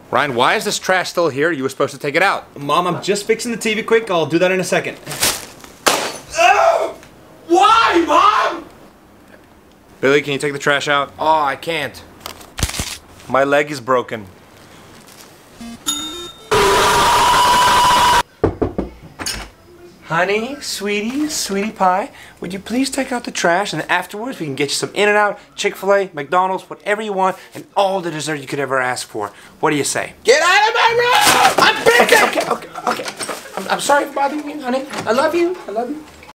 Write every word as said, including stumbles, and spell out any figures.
Ryan, why is this trash still here? You were supposed to take it out. Mom, I'm just fixing the T V quick. I'll do that in a second. Why, Mom? Billy, can you take the trash out? Oh, I can't. My leg is broken. Honey, sweetie, sweetie pie, would you please take out the trash, and afterwards we can get you some In-N-Out, Chick-fil-A, McDonald's, whatever you want, and all the dessert you could ever ask for. What do you say? Get out of my room! I'm busy! Okay, okay, okay, okay. I'm, I'm sorry for bothering you, honey. I love you. I love you.